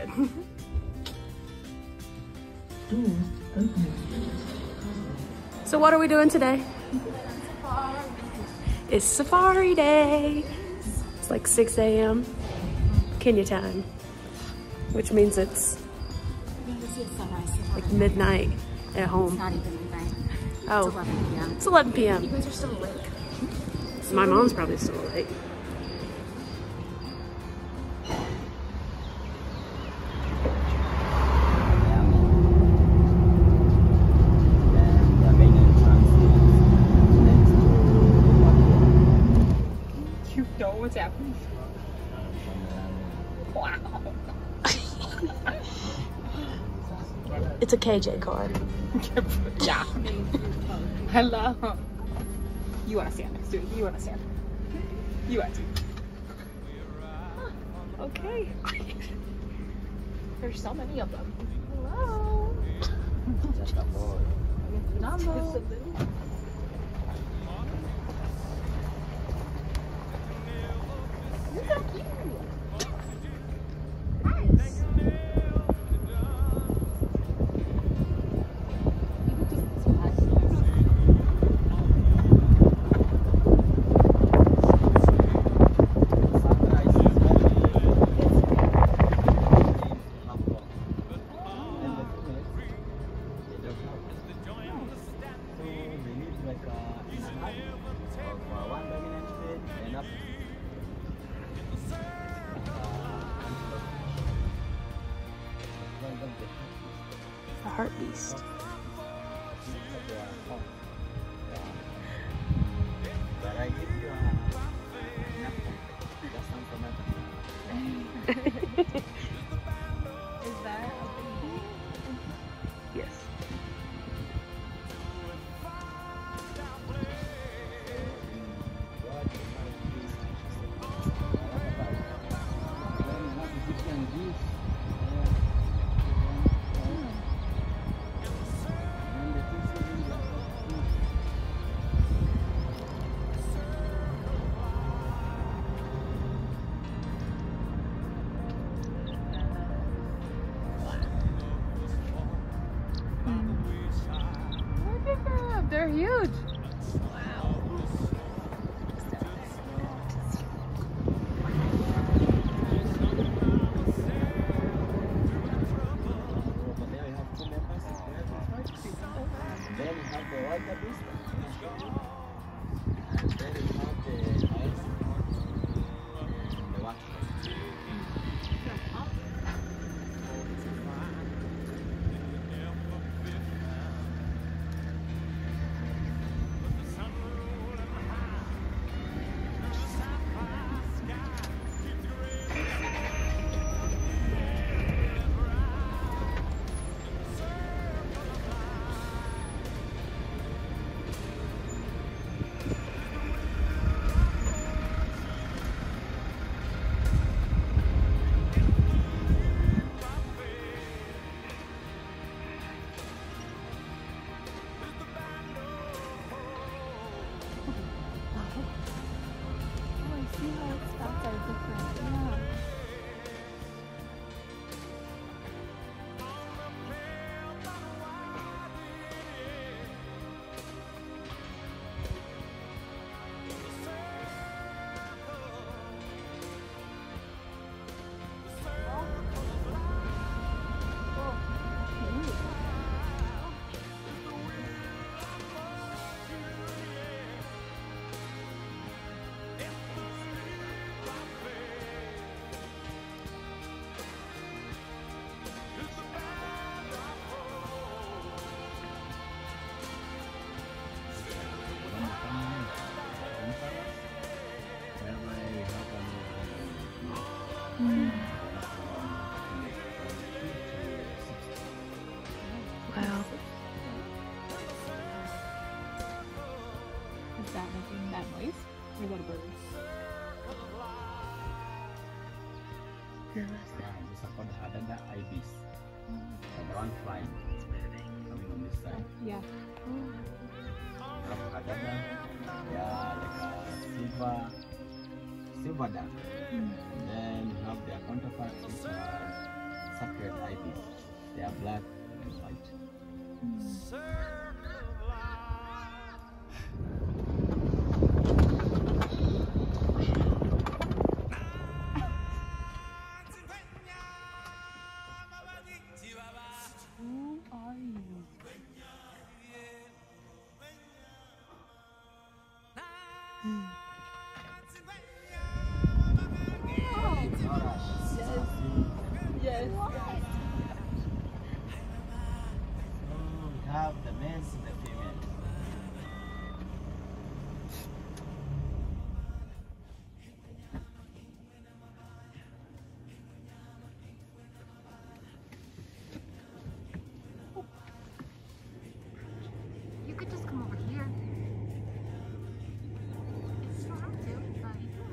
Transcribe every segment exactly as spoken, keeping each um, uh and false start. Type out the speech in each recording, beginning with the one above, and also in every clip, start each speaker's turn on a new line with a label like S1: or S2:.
S1: So what are we doing today? It's safari day. It's like six A M Kenya time, which means it's like midnight at home.
S2: It's not even midnight.
S1: Oh,
S2: It's eleven P M
S1: It's eleven P M
S2: You guys are still awake.
S1: My mom's probably still awake.
S3: You know what's happening? Wow.
S1: It's a K J card.
S3: Yeah. Hello. You want to stand next to it? You want to stand? You want to?
S1: Okay.
S3: There's so many of them.
S2: Hello. Number. You're so cute. Nice.
S1: The heart beast.
S2: Is that a baby?
S1: Yes.
S3: Look at them. They're huge.
S1: Wow.
S3: Is that making that noise? Or is that a bird?
S4: Ada ibis. Ada one flying. Coming on this side.
S3: Yeah.
S4: Ada yeah, like a silver, silver duck.
S3: Mm.
S4: And then you have their counterparts which are sacred ibis. They are black and white.
S3: Who are you? Yes.
S4: So we have the males and the females.
S5: You could just come over here. You don't have to, but you can.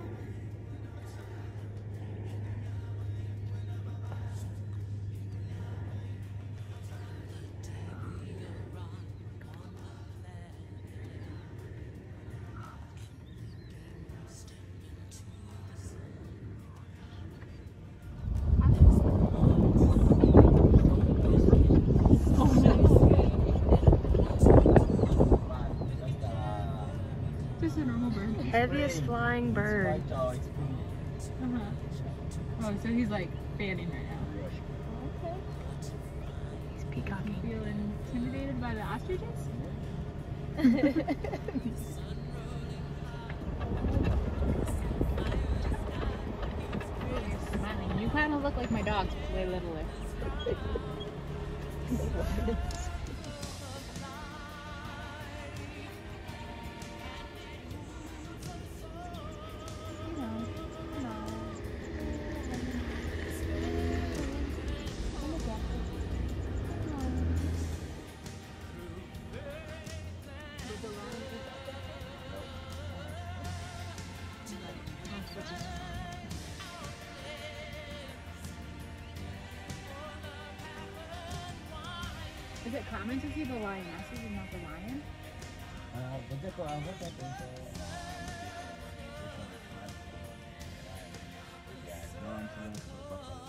S3: Just a normal bird.
S1: Heaviest flying bird.
S4: It's white, oh, it's blue.
S3: Uh-huh. Oh, so he's like fanning right now.
S1: He's peacocking.
S3: Feel intimidated by the ostriches? You're smiling. You kind of look like my dogs, but way littler. Is it common to see the lionesses and not the lion?
S4: Uh, but the, uh, what that is, uh, yeah, no antelopes or buffalo.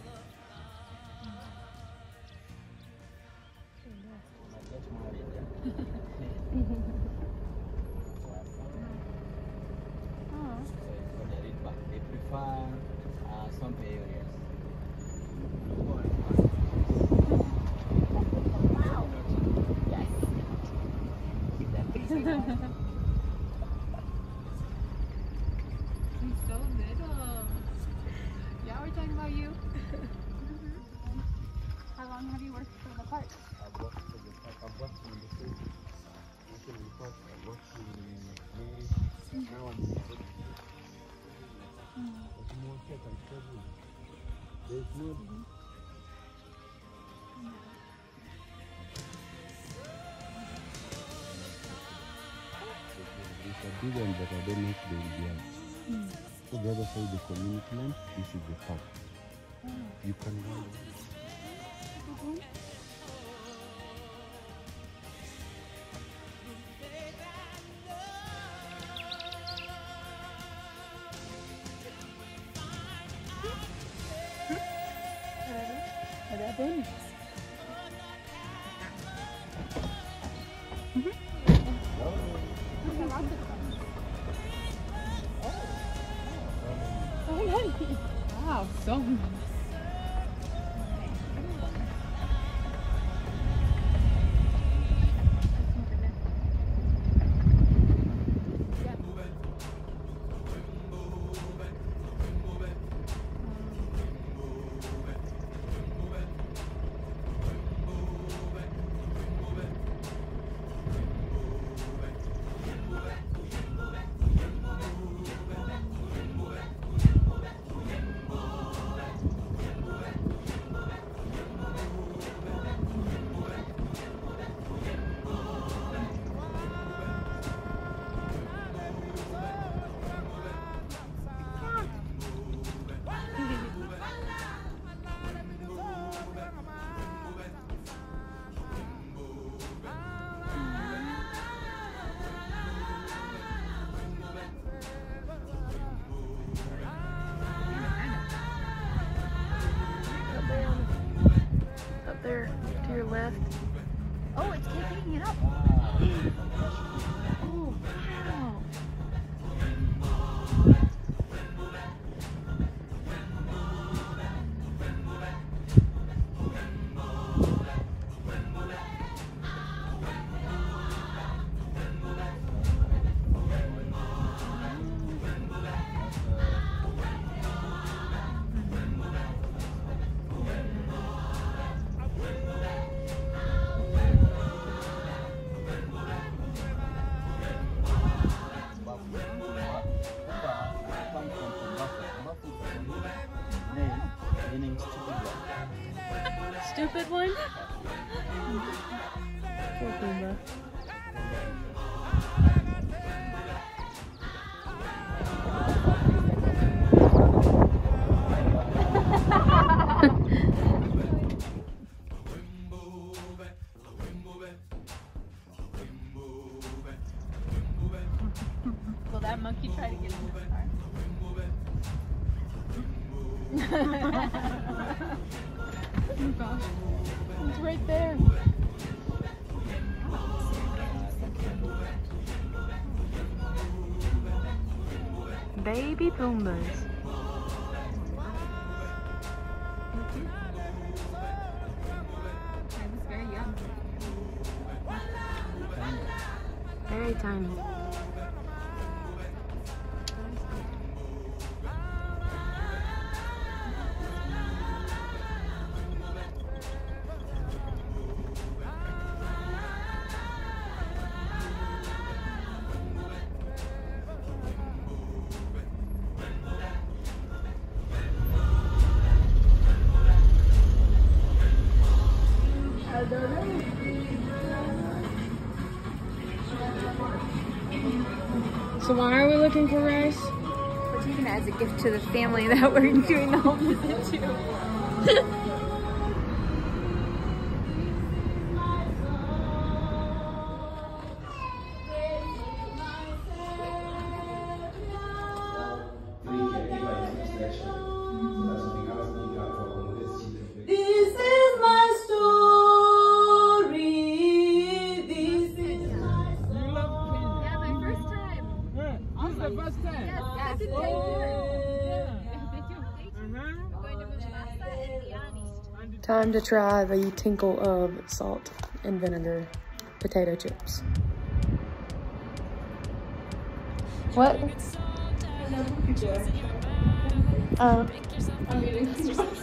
S4: Like, that's more area.
S3: Oh.
S4: For the red back, they prefer uh, swampy areas.
S3: He's so little. Yeah, we're talking about you. How long have you worked for the park?
S4: I've worked for the park, I've worked in the city, worked in the park, I've worked in the now I'm in the city. There's more shit I'm struggling. There's more. It's a big one, but I don't know if they will be out. So the other side, the community land, this is the park. You can go.
S3: Ada apa ni? Wow, so many.
S1: there to your left.
S5: Oh, it's keeping it up.
S3: Oh, wow.
S1: Stupid one? Poor Pumbaa.
S3: Will that monkey try to get in the car? Oh gosh. It's right there.
S1: Baby Pumbas.
S5: I was very young.
S1: Very tiny. So why are we looking for rice?
S5: We're taking it as a gift to the family that we're doing the home visit to.
S6: This is my story. This is my story.
S5: Yeah, my first time.
S3: This is the first time.
S5: Yes, yes. It's
S1: Time to try the tinkle of salt and vinegar potato chips. What? Uh,
S6: I'm eating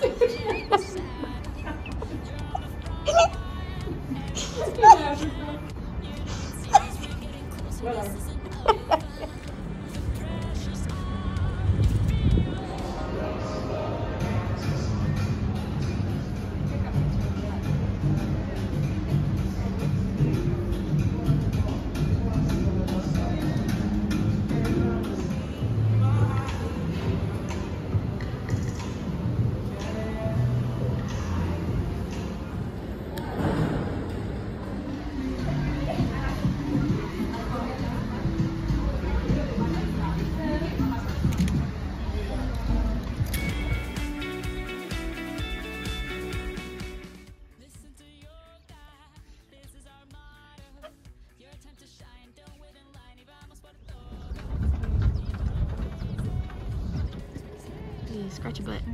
S1: scratch your butt.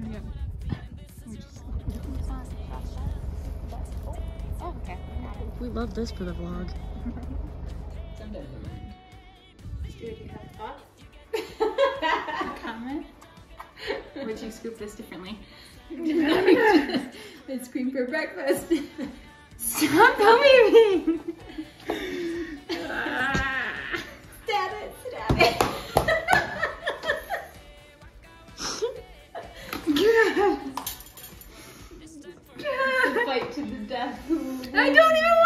S5: Oh, okay.
S1: We love this for the vlog.
S5: Comment? Would you scoop this differently? It's cream for breakfast. Stop filming me! Stab it, stab it. Fight to the death. I don't even